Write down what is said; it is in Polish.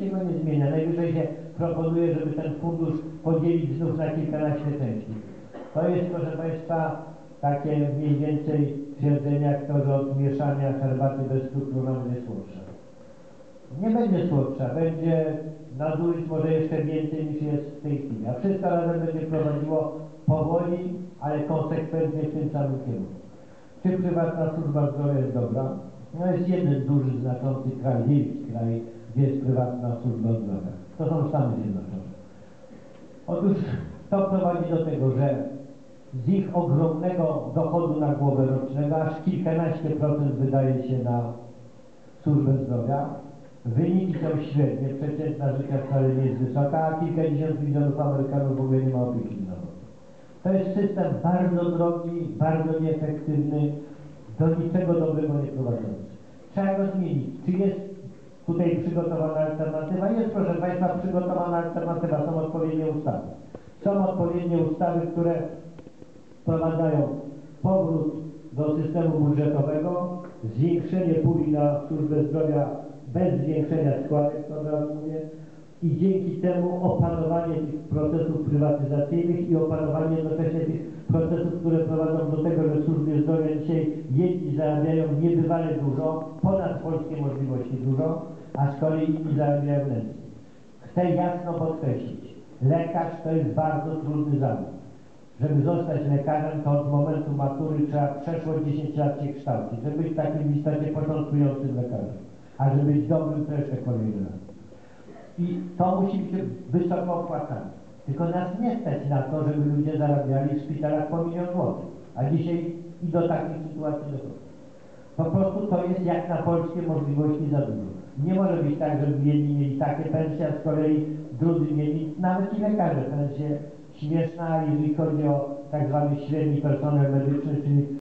Tego nie zmienia. Najwyżej się proponuje, żeby ten fundusz podzielić znów na kilkanaście części. To jest, proszę Państwa, takie mniej więcej twierdzenie, jak to, że od mieszania herbaty bez cukru ona będzie słodsza. Nie będzie słodsza, będzie nadużyć może jeszcze więcej niż jest w tej chwili. A wszystko razem będzie prowadziło powoli, ale konsekwentnie w tym samym kierunku. Czy prywatna służba zdrowia jest dobra? No jest jeden duży, znaczący kraj, wielki kraj, gdzie jest prywatna służba zdrowia. To są Stany Zjednoczone. Otóż to prowadzi do tego, że z ich ogromnego dochodu na głowę rocznego aż kilkanaście procent wydaje się na służbę zdrowia. Wyniki są średnie, przeciętna życia wcale nie jest wysoka, a kilkadziesiąt milionów Amerykanów w ogóle nie ma opieki zdrowotnej. To jest system bardzo drogi, bardzo nieefektywny, do niczego dobrego nie prowadzący. Trzeba go zmienić. Czy jest tutaj przygotowana alternatywa? Jest, proszę Państwa, przygotowana alternatywa. Są odpowiednie ustawy. Są odpowiednie ustawy, które wprowadzają powrót do systemu budżetowego, zwiększenie puli na służbę zdrowia bez zwiększenia składek, to od razu mówię, i dzięki temu opanowanie tych procesów prywatyzacyjnych i opanowanie jednocześnie tych procesów, które prowadzą do tego, że w służbie zdrowia dzisiaj jedni zarabiają niebywale dużo, ponad polskie możliwości dużo, a z kolei inni zarabiają nędznie. Chcę jasno podkreślić, lekarz to jest bardzo trudny zawód. Żeby zostać lekarzem, to od momentu matury trzeba przeszło 10 lat się kształcić, żeby być takim w istocie początkującym lekarzem, a żeby być dobrym, to jeszcze kolejny lat. I to musi być wysoko opłacane. Tylko nas nie stać na to, żeby ludzie zarabiali w szpitalach po 1 000 000 złotych. A dzisiaj i do takich sytuacji dochodzi. Po prostu to jest jak na polskie możliwości za dużo. Nie może być tak, żeby jedni mieli takie pensje, a z kolei drudzy mieli, nawet i lekarze, pensje śmieszna, jeżeli chodzi o tak zwany średni personel medyczny, czyli